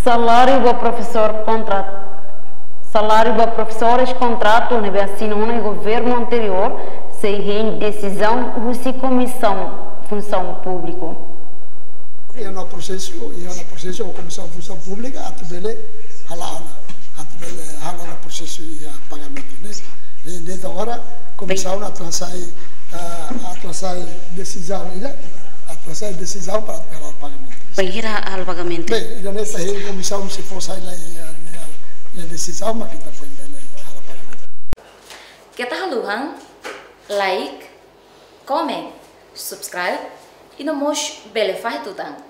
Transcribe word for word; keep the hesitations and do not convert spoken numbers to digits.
salário do professor contrato salário do professores contrato ne assina no governo anterior se em decisão russa comissão função pública e no processo e no processo a comissão função pública atbele halana atbele halana processo e pagamento né e desde agora comissão atrasar atrasar decisão né atrasar decisão para o pagamento Pengira al pagamento. Bem, já nessa aí comissão se for sair a decisão mas kita foi al pagamento. Kita haluhan like, comment, subscribe e no mos bele faz tutang.